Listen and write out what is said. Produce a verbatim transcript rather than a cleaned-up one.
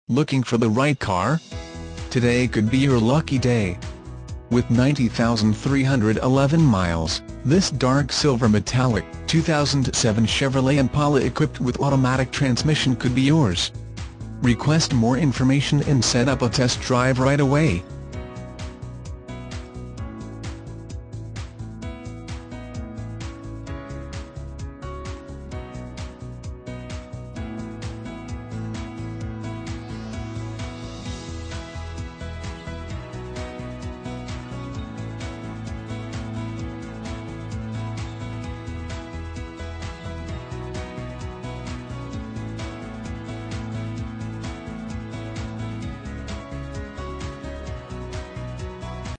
Looking for the right car? Today could be your lucky day. With ninety thousand three hundred eleven miles, this dark silver metallic two thousand seven Chevrolet Impala equipped with automatic transmission could be yours. Request more information and set up a test drive right away.